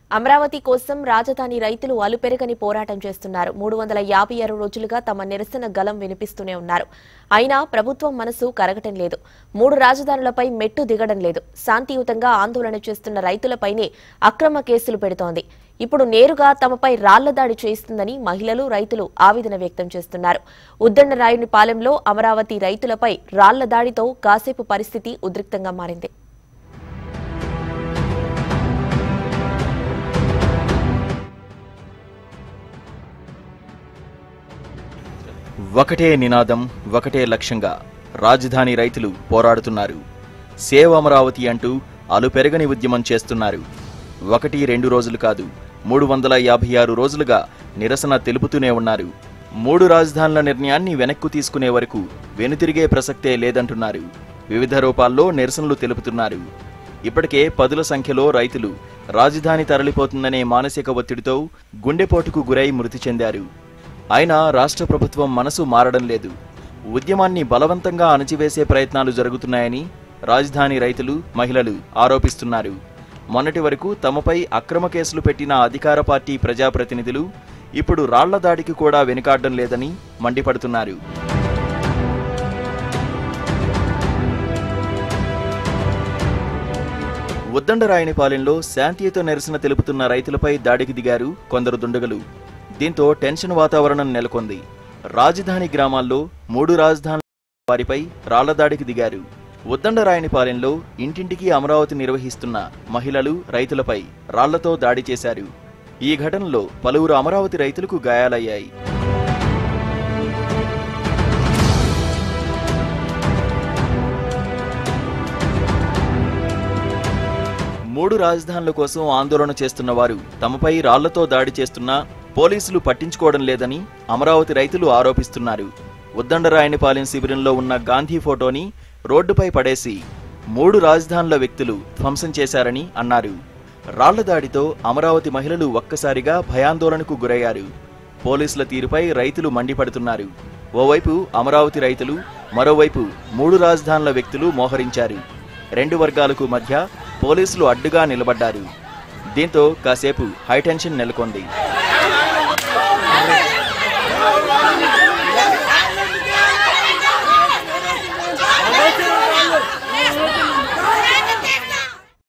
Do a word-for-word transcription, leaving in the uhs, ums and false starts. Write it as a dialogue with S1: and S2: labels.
S1: అమరావతి కోసం రాజధాని రైతులు అలుపెరగని పోరాటం చేస్తున్నారు. మూడు వందల యాభై ఆరు రోజులుగా తమ నిరసన గలం వినిపిస్తూనే ఉన్నారు. అయినా ప్రభుత్వం మనసు కరగటం లేదు. మూడు రాజధానులపై మెట్టు దిగడం లేదు. శాంతియుతంగా ఆందోళన చేస్తున్న రైతులపైనే అక్రమ కేసులు పెడుతోంది. ఇప్పుడు నేరుగా తమపై రాళ్ల దాడి చేస్తుందని మహిళలు, రైతులు ఆవేదన వ్యక్తం చేస్తున్నారు. ఉద్దండరాయునిపాలెంలో అమరావతి రైతులపై రాళ్ల దాడితో కాసేపు పరిస్థితి ఉద్రిక్తంగా మారింది.
S2: ఒకటే నినాదం, ఒకటే లక్ష్యంగా రాజధాని రైతులు పోరాడుతున్నారు. సేవ్ అమరావతి అంటూ అలుపెరగని ఉద్యమం చేస్తున్నారు. ఒకటి రెండు రోజులు కాదు, మూడు వందల యాభై ఆరు రోజులుగా నిరసన తెలుపుతూనే ఉన్నారు. మూడు రాజధానుల నిర్ణయాన్ని వెనక్కు తీసుకునే వరకు వెనుతిరిగే ప్రసక్తే లేదంటున్నారు. వివిధ రూపాల్లో నిరసనలు తెలుపుతున్నారు. ఇప్పటికే పదుల సంఖ్యలో రైతులు రాజధాని తరలిపోతుందనే మానసిక ఒత్తిడితో గుండెపోటుకు గురై మృతి చెందారు. అయినా రాష్ట్ర ప్రభుత్వం మనసు మారడం లేదు. ఉద్యమాన్ని బలవంతంగా అణచివేసే ప్రయత్నాలు జరుగుతున్నాయని రాజధాని రైతులు, మహిళలు ఆరోపిస్తున్నారు. మొన్నటి వరకు తమపై అక్రమ కేసులు పెట్టిన అధికార పార్టీ ప్రజాప్రతినిధులు ఇప్పుడు రాళ్ల దాడికి కూడా వెనుకాడడం లేదని మండిపడుతున్నారు. ఉద్దండరాయునిపాలెంలో శాంతియుత నిరసన తెలుపుతున్న రైతులపై దాడికి దిగారు కొందరు దుండగులు. దీంతో టెన్షన్ వాతావరణం నెలకొంది. రాజధాని గ్రామాల్లో మూడు రాజధానుల వారిపై రాళ్ల దాడికి దిగారు. ఉద్దండరాయునిపాలెంలో ఇంటింటికి అమరావతి నిర్వహిస్తున్న మహిళలు, రైతులపై రాళ్లతో దాడి చేశారు. ఈ ఘటనలో పలువురు అమరావతి రైతులకు గాయాలయ్యాయి. మూడు రాజధానుల కోసం ఆందోళన చేస్తున్న వారు తమపై రాళ్లతో దాడి చేస్తున్నా పోలీసులు పట్టించుకోవడం లేదని అమరావతి రైతులు ఆరోపిస్తున్నారు. ఉద్దండరాయునిపాలెం శిబిరంలో ఉన్న గాంధీ ఫోటోని రోడ్డుపై పడేసి మూడు రాజధానుల వ్యక్తులు ధ్వంసం చేశారని అన్నారు. రాళ్ల దాడితో అమరావతి మహిళలు ఒక్కసారిగా భయాందోళనకు గురయ్యారు. పోలీసుల తీరుపై రైతులు మండిపడుతున్నారు. ఓవైపు అమరావతి రైతులు, మరోవైపు మూడు రాజధానుల వ్యక్తులు మోహరించారు. రెండు వర్గాలకు మధ్య పోలీసులు అడ్డుగా నిలబడ్డారు. దీంతో కాసేపు హైటెన్షన్ నెలకొంది.